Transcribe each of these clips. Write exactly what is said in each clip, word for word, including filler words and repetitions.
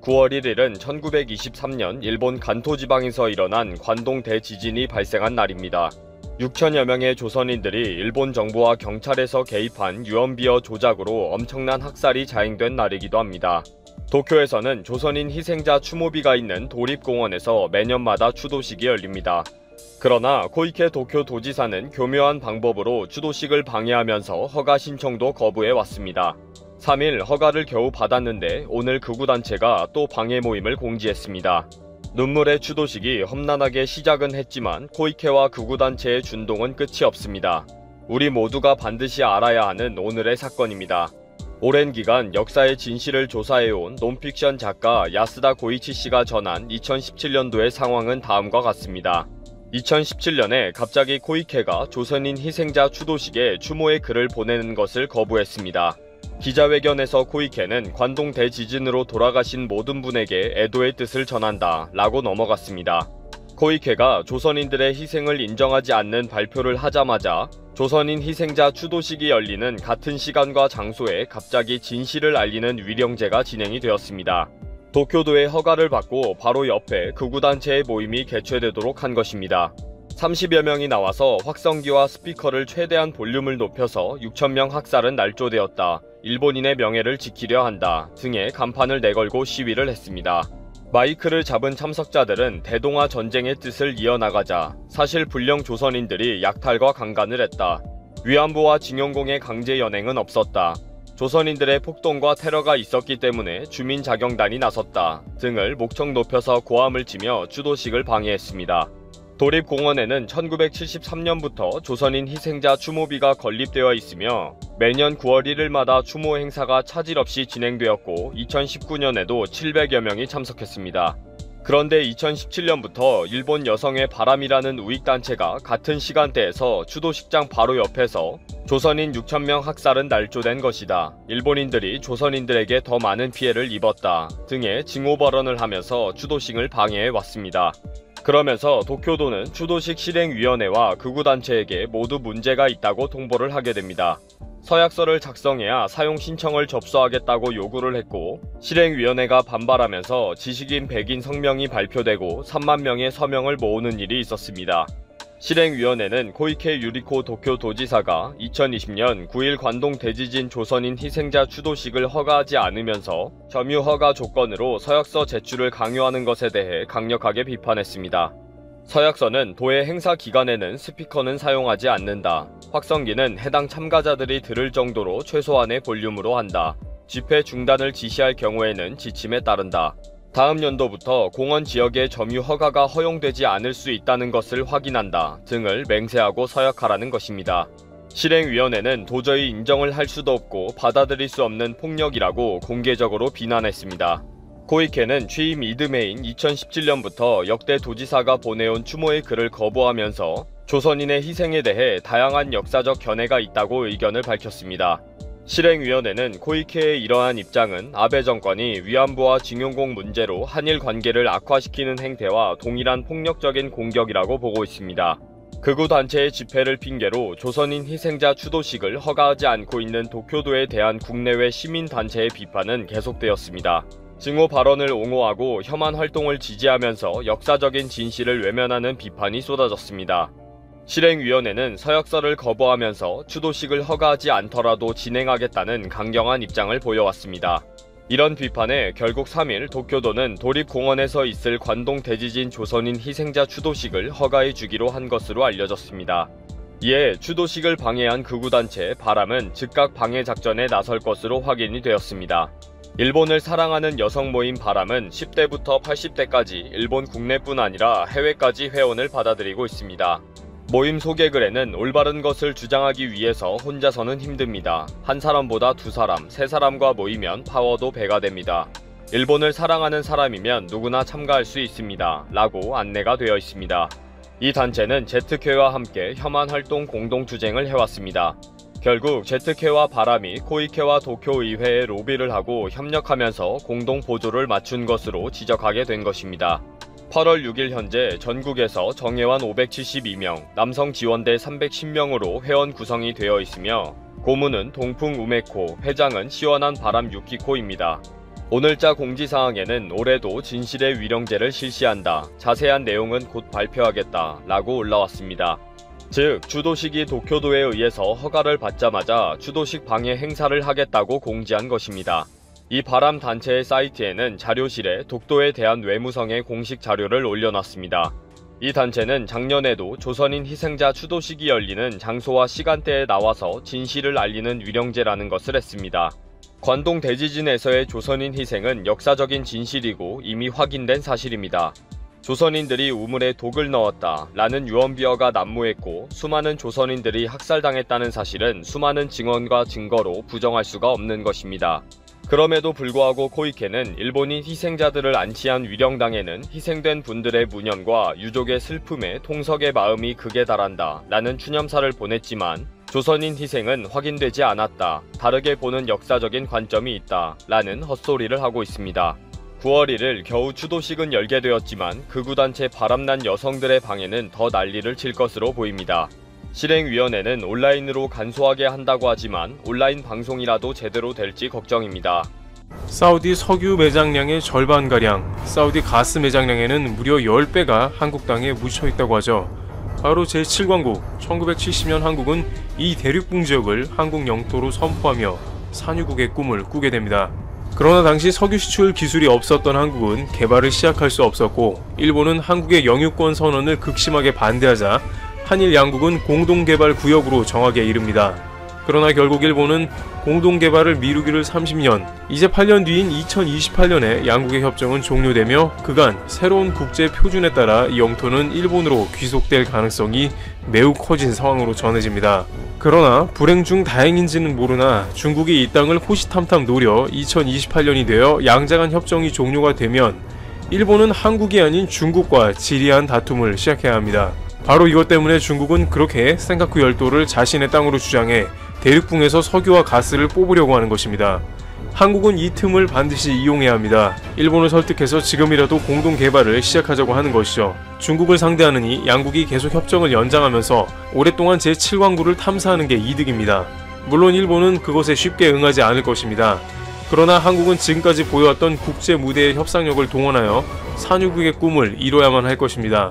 구월 일일은 천구백이십삼년 일본 간토 지방에서 일어난 관동 대지진이 발생한 날입니다. 육천여 명의 조선인들이 일본 정부와 경찰에서 개입한 유언비어 조작으로 엄청난 학살이 자행된 날이기도 합니다. 도쿄에서는 조선인 희생자 추모비가 있는 도립공원에서 매년마다 추도식이 열립니다. 그러나 코이케 도쿄 도지사는 교묘한 방법으로 추도식을 방해하면서 허가 신청도 거부해 왔습니다. 삼일 허가를 겨우 받았는데 오늘 극우단체가 또 방해 모임을 공지했습니다. 눈물의 추도식이 험난하게 시작은 했지만 코이케와 극우단체의 준동은 끝이 없습니다. 우리 모두가 반드시 알아야 하는 오늘의 사건입니다. 오랜 기간 역사의 진실을 조사해온 논픽션 작가 야스다 고이치 씨가 전한 이천십칠년도의 상황은 다음과 같습니다. 이천십칠년에 갑자기 코이케가 조선인 희생자 추도식에 추모의 글을 보내는 것을 거부했습니다. 기자회견에서 코이케는 관동 대지진으로 돌아가신 모든 분에게 애도의 뜻을 전한다 라고 넘어갔습니다. 코이케가 조선인들의 희생을 인정하지 않는 발표를 하자마자 조선인 희생자 추도식이 열리는 같은 시간과 장소에 갑자기 진실을 알리는 위령제가 진행이 되었습니다. 도쿄도의 허가를 받고 바로 옆에 극우단체의 모임이 개최되도록 한 것입니다. 삼십여 명이 나와서 확성기와 스피커를 최대한 볼륨을 높여서 육천 명 학살은 날조되었다. 일본인의 명예를 지키려 한다 등의 간판을 내걸고 시위를 했습니다. 마이크를 잡은 참석자들은 대동아 전쟁의 뜻을 이어나가자 사실 불량 조선인들이 약탈과 강간을 했다. 위안부와 징용공의 강제 연행은 없었다. 조선인들의 폭동과 테러가 있었기 때문에 주민자경단이 나섰다 등을 목청 높여서 고함을 치며 추도식을 방해했습니다. 도립공원에는 천구백칠십삼년부터 조선인 희생자 추모비가 건립되어 있으며 매년 구월 일일마다 추모 행사가 차질 없이 진행되었고 이천십구년에도 칠백여 명이 참석했습니다. 그런데 이천십칠년부터 일본 여성의 바람이라는 우익단체가 같은 시간대에서 추도식장 바로 옆에서 조선인 육천 명 학살은 날조된 것이다. 일본인들이 조선인들에게 더 많은 피해를 입었다 등의 징후 발언을 하면서 추도식을 방해해 왔습니다. 그러면서 도쿄도는 추도식 실행위원회와 극우단체에게 모두 문제가 있다고 통보를 하게 됩니다. 서약서를 작성해야 사용 신청을 접수하겠다고 요구를 했고 실행위원회가 반발하면서 지식인 백인 성명이 발표되고 삼만 명의 서명을 모으는 일이 있었습니다. 실행위원회는 코이케 유리코 도쿄도지사가 이천이십년 구일 관동 대지진 조선인 희생자 추도식을 허가하지 않으면서 점유 허가 조건으로 서약서 제출을 강요하는 것에 대해 강력하게 비판했습니다. 서약서는 도의 행사 기간에는 스피커는 사용하지 않는다. 확성기는 해당 참가자들이 들을 정도로 최소한의 볼륨으로 한다. 집회 중단을 지시할 경우에는 지침에 따른다. 다음 연도부터 공원 지역의 점유 허가가 허용되지 않을 수 있다는 것을 확인한다 등을 맹세하고 서약하라는 것입니다. 실행위원회는 도저히 인정을 할 수도 없고 받아들일 수 없는 폭력이라고 공개적으로 비난했습니다. 코이케는 취임 이듬해인 이천십칠년부터 역대 도지사가 보내온 추모의 글을 거부하면서 조선인의 희생에 대해 다양한 역사적 견해가 있다고 의견을 밝혔습니다. 실행위원회는 코이케의 이러한 입장은 아베 정권이 위안부와 징용공 문제로 한일 관계를 악화시키는 행태와 동일한 폭력적인 공격이라고 보고 있습니다. 극우단체의 집회를 핑계로 조선인 희생자 추도식을 허가하지 않고 있는 도쿄도에 대한 국내외 시민단체의 비판은 계속되었습니다. 증오 발언을 옹호하고 혐한 활동을 지지하면서 역사적인 진실을 외면하는 비판이 쏟아졌습니다. 실행위원회는 서약서를 거부하면서 추도식을 허가하지 않더라도 진행하겠다는 강경한 입장을 보여왔습니다. 이런 비판에 결국 삼일 도쿄도는 도립공원에서 있을 관동 대지진 조선인 희생자 추도식을 허가해 주기로 한 것으로 알려졌습니다. 이에 추도식을 방해한 극우단체 바람은 즉각 방해 작전에 나설 것으로 확인이 되었습니다. 일본을 사랑하는 여성 모임 바람은 십대부터 팔십대까지 일본 국내뿐 아니라 해외까지 회원을 받아들이고 있습니다. 모임 소개글에는 올바른 것을 주장하기 위해서 혼자서는 힘듭니다. 한 사람보다 두 사람, 세 사람과 모이면 파워도 배가 됩니다. 일본을 사랑하는 사람이면 누구나 참가할 수 있습니다. 라고 안내가 되어 있습니다. 이 단체는 제트케와 함께 혐한 활동 공동투쟁을 해왔습니다. 결국 제트케와 바람이 코이케와 도쿄의회에 로비를 하고 협력하면서 공동 보조를 맞춘 것으로 지적하게 된 것입니다. 팔월 육일 현재 전국에서 정회원 오백칠십이 명, 남성 지원대 삼백십 명으로 회원 구성이 되어 있으며 고문은 동풍 우메코, 회장은 시원한 바람 유키코입니다. 오늘자 공지사항에는 올해도 진실의 위령제를 실시한다. 자세한 내용은 곧 발표하겠다. 라고 올라왔습니다. 즉, 주도식이 도쿄도에 의해서 허가를 받자마자 주도식 방해 행사를 하겠다고 공지한 것입니다. 이 바람 단체의 사이트에는 자료실에 독도에 대한 외무성의 공식 자료를 올려놨습니다. 이 단체는 작년에도 조선인 희생자 추도식이 열리는 장소와 시간대에 나와서 진실을 알리는 위령제라는 것을 했습니다. 관동 대지진에서의 조선인 희생은 역사적인 진실이고 이미 확인된 사실입니다. 조선인들이 우물에 독을 넣었다 라는 유언비어가 난무했고 수많은 조선인들이 학살당했다는 사실은 수많은 증언과 증거로 부정할 수가 없는 것입니다. 그럼에도 불구하고 코이케는 일본인 희생자들을 안치한 위령당에는 희생된 분들의 무념과 유족의 슬픔에 통석의 마음이 극에 달한다 라는 추념사를 보냈지만 조선인 희생은 확인되지 않았다, 다르게 보는 역사적인 관점이 있다 라는 헛소리를 하고 있습니다. 구월 일일 겨우 추도식은 열게 되었지만 극우단체 바람난 여성들의 방해는 더 난리를 칠 것으로 보입니다. 실행위원회는 온라인으로 간소하게 한다고 하지만 온라인 방송이라도 제대로 될지 걱정입니다. 사우디 석유 매장량의 절반가량, 사우디 가스 매장량에는 무려 십 배가 한국 땅에 묻혀있다고 하죠. 바로 제칠 광국, 천구백칠십 년 한국은 이 대륙붕 지역을 한국 영토로 선포하며 산유국의 꿈을 꾸게 됩니다. 그러나 당시 석유 수출 기술이 없었던 한국은 개발을 시작할 수 없었고, 일본은 한국의 영유권 선언을 극심하게 반대하자 한일 양국은 공동개발 구역으로 정하게 이릅니다. 그러나 결국 일본은 공동개발을 미루기를 삼십 년, 이제 팔 년 뒤인 이천이십팔 년에 양국의 협정은 종료되며 그간 새로운 국제 표준에 따라 이 영토는 일본으로 귀속될 가능성이 매우 커진 상황으로 전해집니다. 그러나 불행 중 다행인지는 모르나 중국이 이 땅을 호시탐탐 노려 이천이십팔 년이 되어 양자간 협정이 종료가 되면 일본은 한국이 아닌 중국과 지리한 다툼을 시작해야 합니다. 바로 이것 때문에 중국은 그렇게 센카쿠 열도를 자신의 땅으로 주장해 대륙붕에서 석유와 가스를 뽑으려고 하는 것입니다. 한국은 이 틈을 반드시 이용해야 합니다. 일본을 설득해서 지금이라도 공동 개발을 시작하자고 하는 것이죠. 중국을 상대하느니 양국이 계속 협정을 연장하면서 오랫동안 제칠 광구를 탐사하는 게 이득입니다. 물론 일본은 그것에 쉽게 응하지 않을 것입니다. 그러나 한국은 지금까지 보여왔던 국제 무대의 협상력을 동원하여 산유국의 꿈을 이뤄야만 할 것입니다.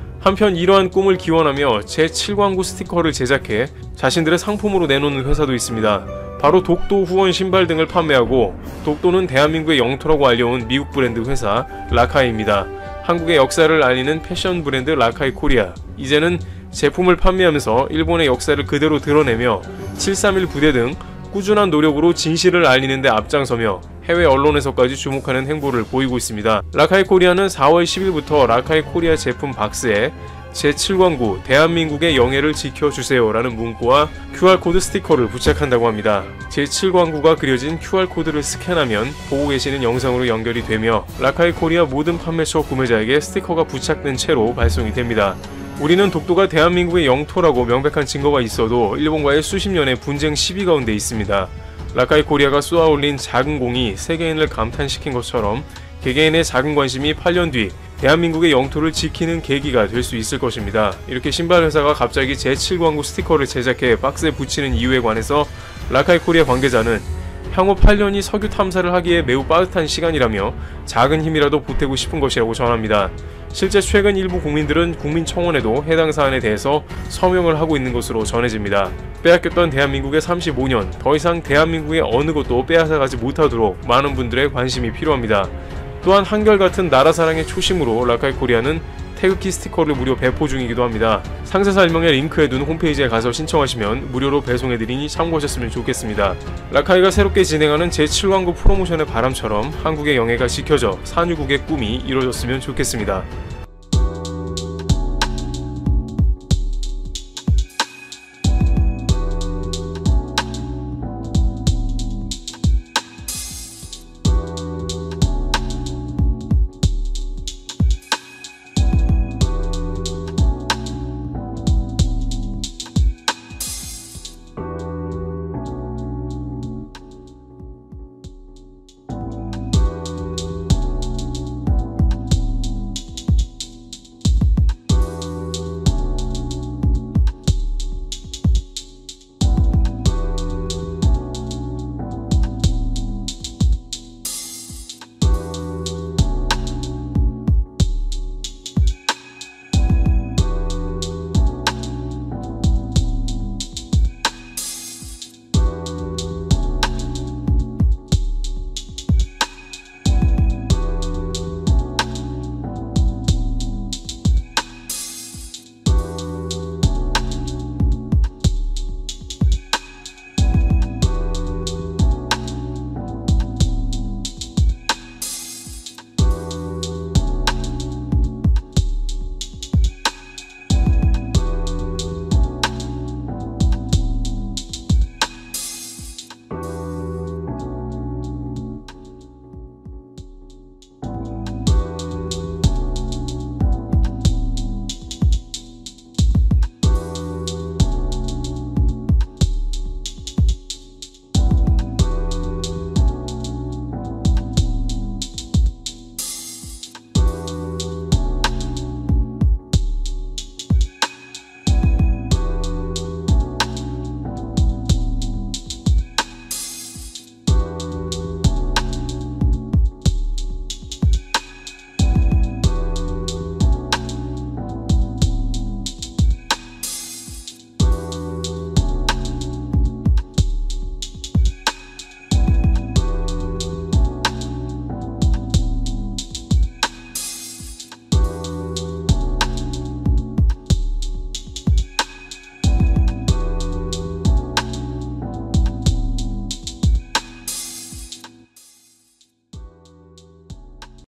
한편 이러한 꿈을 기원하며 제칠 광구 스티커를 제작해 자신들의 상품으로 내놓는 회사도 있습니다. 바로 독도 후원 신발 등을 판매하고, 독도는 대한민국의 영토라고 알려온 미국 브랜드 회사 라카이입니다. 한국의 역사를 알리는 패션 브랜드 라카이 코리아. 이제는 제품을 판매하면서 일본의 역사를 그대로 드러내며 칠삼일 부대 등 꾸준한 노력으로 진실을 알리는 데 앞장서며 해외 언론에서까지 주목하는 행보를 보이고 있습니다. 라카이 코리아는 사월 십일부터 라카이 코리아 제품 박스에 제칠 광구 대한민국의 영예를 지켜주세요 라는 문구와 큐알코드 스티커를 부착한다고 합니다. 제칠 광구가 그려진 큐알코드를 스캔하면 보고 계시는 영상으로 연결이 되며 라카이 코리아 모든 판매처 구매자에게 스티커가 부착된 채로 발송이 됩니다. 우리는 독도가 대한민국의 영토라고 명백한 증거가 있어도 일본과의 수십 년의 분쟁 시비 가운데 있습니다. 라카이 코리아가 쏘아올린 작은 공이 세계인을 감탄시킨 것처럼 개개인의 작은 관심이 팔 년 뒤 대한민국의 영토를 지키는 계기가 될 수 있을 것입니다. 이렇게 신발 회사가 갑자기 제칠 광구 스티커를 제작해 박스에 붙이는 이유에 관해서 라카이 코리아 관계자는 향후 팔 년이 석유 탐사를 하기에 매우 빠듯한 시간이라며 작은 힘이라도 보태고 싶은 것이라고 전합니다. 실제 최근 일부 국민들은 국민청원에도 해당 사안에 대해서 서명을 하고 있는 것으로 전해집니다. 빼앗겼던 대한민국의 삼십오 년, 더 이상 대한민국의 어느 곳도 빼앗아가지 못하도록 많은 분들의 관심이 필요합니다. 또한 한결같은 나라 사랑의 초심으로 라카이 코리아는 태극기 스티커를 무료 배포 중이기도 합니다. 상세 설명에 링크해둔 홈페이지에 가서 신청하시면 무료로 배송해드리니 참고하셨으면 좋겠습니다. 라카이가 새롭게 진행하는 제칠 광구 프로모션의 바람처럼 한국의 영예가 지켜져 산유국의 꿈이 이루어졌으면 좋겠습니다.